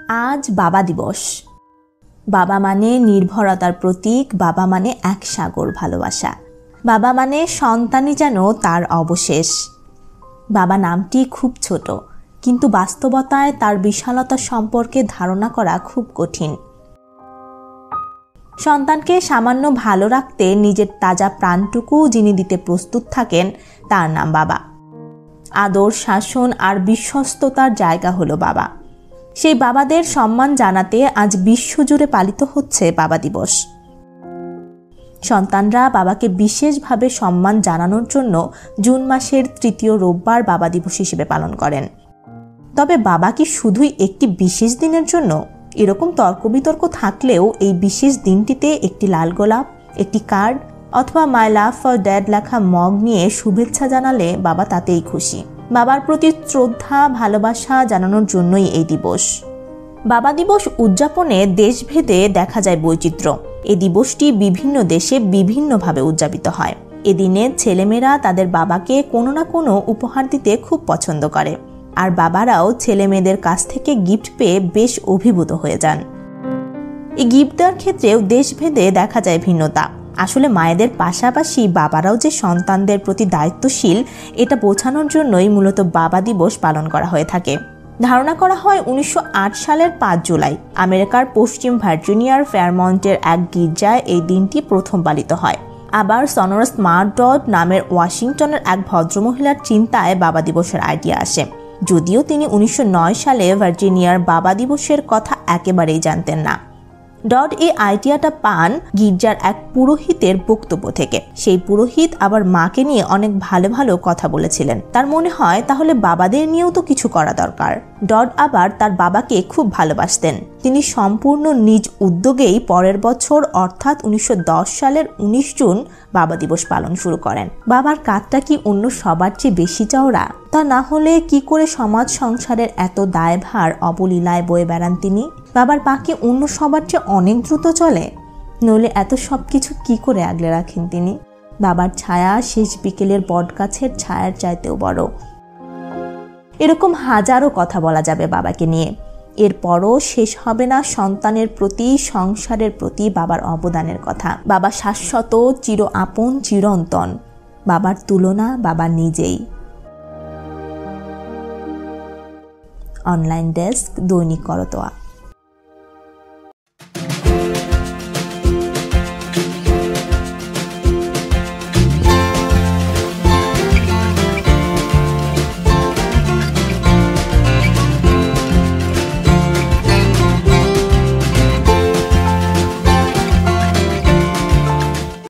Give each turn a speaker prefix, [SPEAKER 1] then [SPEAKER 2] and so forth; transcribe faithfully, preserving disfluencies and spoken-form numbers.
[SPEAKER 1] আজ বাবা দিবস। বাবা মানে নির্ভরতার প্রতীক, বাবা মানে এক সাগর ভালোবাসা, বাবা মানে সন্তানই যেন তার অবশেষ। বাবা নামটি খুব ছোট, কিন্তু বাস্তবতায় তার বিশালতা সম্পর্কে ধারণা করা খুব কঠিন। সন্তানকে সামান্য ভালো রাখতে নিজের তাজা প্রাণটুকু যিনি দিতে প্রস্তুত থাকেন, তার নাম বাবা। আদর, শাসন আর বিশ্বস্ততার জায়গা হলো বাবা। সেই বাবাদের সম্মান জানাতে আজ বিশ্বজুড়ে পালিত হচ্ছে বাবা দিবস। সন্তানরা বাবাকে বিশেষভাবে সম্মান জানানোর জন্য জুন মাসের তৃতীয় রোববার বাবা দিবস হিসেবে পালন করেন। তবে বাবা কি শুধুই একটি বিশেষ দিনের জন্য? এরকম তর্ক বিতর্ক থাকলেও এই বিশেষ দিনটিতে একটি লাল গোলাপ, একটি কার্ড অথবা মাই লাভ ফর ড্যাড লেখা মগ নিয়ে শুভেচ্ছা জানালে বাবা তাতেই খুশি। বাবার প্রতি শ্রদ্ধা, ভালোবাসা জানানোর জন্যই এই দিবস। বাবা দিবস উদযাপনে দেশভেদে দেখা যায় বৈচিত্র্য। এই দিবসটি বিভিন্ন দেশে বিভিন্নভাবে উদযাপিত হয়। এদিনে ছেলেমেয়েরা তাদের বাবাকে কোনো না কোনো উপহার দিতে খুব পছন্দ করে, আর বাবারাও ছেলে মেয়েদের কাছ থেকে গিফট পেয়ে বেশ অভিভূত হয়ে যান। এই গিফট দেওয়ার ক্ষেত্রেও দেশভেদে দেখা যায় ভিন্নতা। আসলে মায়েদের পাশাপাশি বাবারাও যে সন্তানদের প্রতি দায়িত্বশীল, এটা বোঝানোর জন্যই মূলত বাবা দিবস পালন করা হয়ে থাকে। ধারণা করা হয় উনিশশো আট সালের পাঁচ জুলাই আমেরিকার পশ্চিম ভার্জিনিয়ার ফেয়ারমন্টের এক গির্জায় এই দিনটি প্রথম পালিত হয়। আবার সনোরাস মার্ডড নামের ওয়াশিংটনের এক ভদ্রমহিলার চিন্তায় বাবা দিবসের আইডিয়া আসে, যদিও তিনি উনিশশো নয় সালে ভার্জিনিয়ার বাবা দিবসের কথা একেবারেই জানতেন না। ডড এই আইডিয়াটা পান গির্জার এক পুরোহিতের বক্তব্য থেকে। সেই পুরোহিত আবার মাকে নিয়ে অনেক ভালো ভালো কথা বলেছিলেন। তার মনে হয় তাহলে বাবাদের নিয়েও তো কিছু করা দরকার। ডড আবার তার বাবাকে খুব ভালোবাসতেন। তিনি সম্পূর্ণ নিজ উদ্যোগেই পরের বছর অর্থাৎ উনিশশো দশ সালের উনিশ জুন বাবা দিবস পালন শুরু করেন। বাবার কাঁধটা কি অন্য সবার চেয়ে বেশি চওড়া? তা না হলে কি করে সমাজ সংসারের এত দায়ভার অবলীলায় বয়ে বেড়ান তিনি? বাবার পা কি অন্য সবার চেয়ে অনেক দ্রুত চলে? নইলে এত সব কিছু কি করে আগলে রাখেন তিনি? বাবার ছায়া শেষ বিকেলের বটগাছের ছায়ার চাইতেও বড়। এরকম হাজারো কথা বলা যাবে বাবাকে নিয়ে। এরপরও শেষ হবে না সন্তানের প্রতি, সংসারের প্রতি বাবার অবদানের কথা। বাবা শাশ্বত, চির আপন, চিরন্তন। বাবার তুলনা বাবা নিজেই। অনলাইন ডেস্ক, দৈনিক করতোয়া।